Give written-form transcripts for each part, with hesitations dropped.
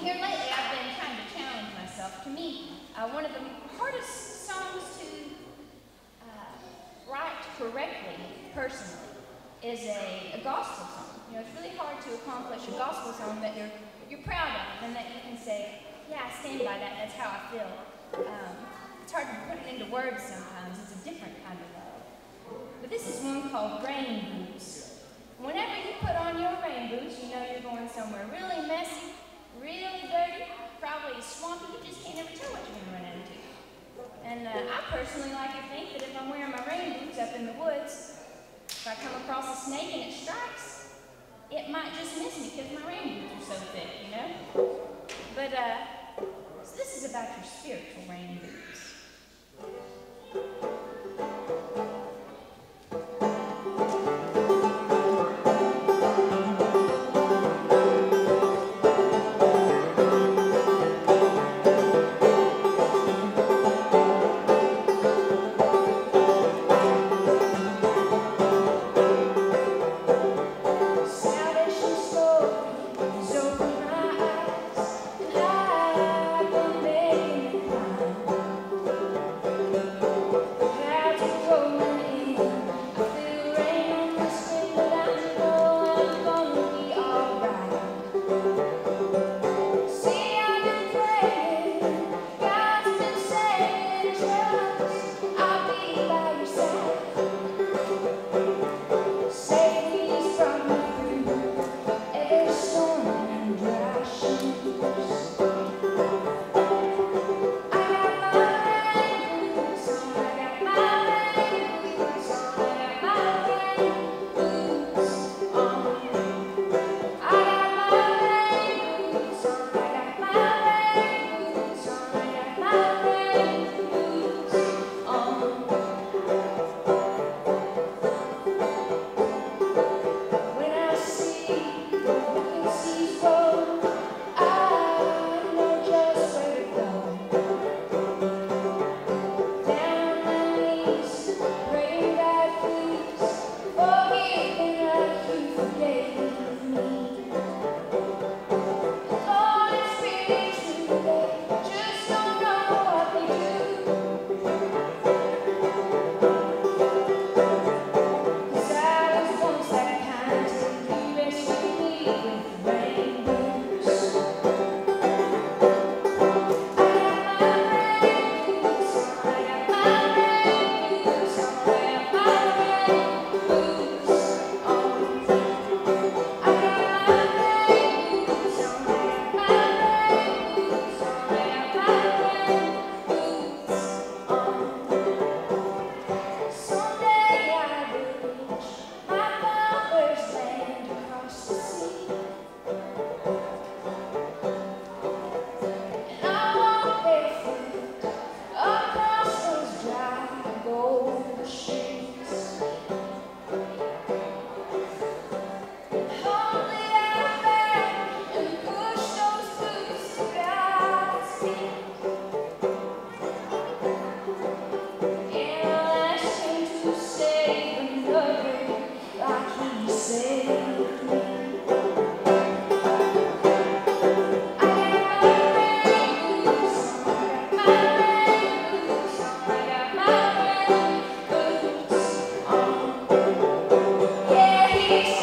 Here lately, I've been trying to challenge myself. To me, one of the hardest songs to write correctly, personally, is a gospel song. You know, it's really hard to accomplish a gospel song that you're proud of and that you can say, yeah, I stand by that, that's how I feel. It's hard to put it into words sometimes. It's a different kind of love. But this is one called Rain Boots. Whenever you put on your rain boots, you know you're going somewhere really messy, really dirty, probably swampy. You just can't ever tell what you're going to run into. And I personally like to think that if I'm wearing my rain boots up in the woods, if I come across a snake and it strikes, it might just miss me because my rain boots are so thick, you know? But so this is about your spiritual rain boots.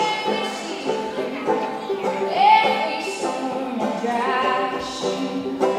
Every storm and dry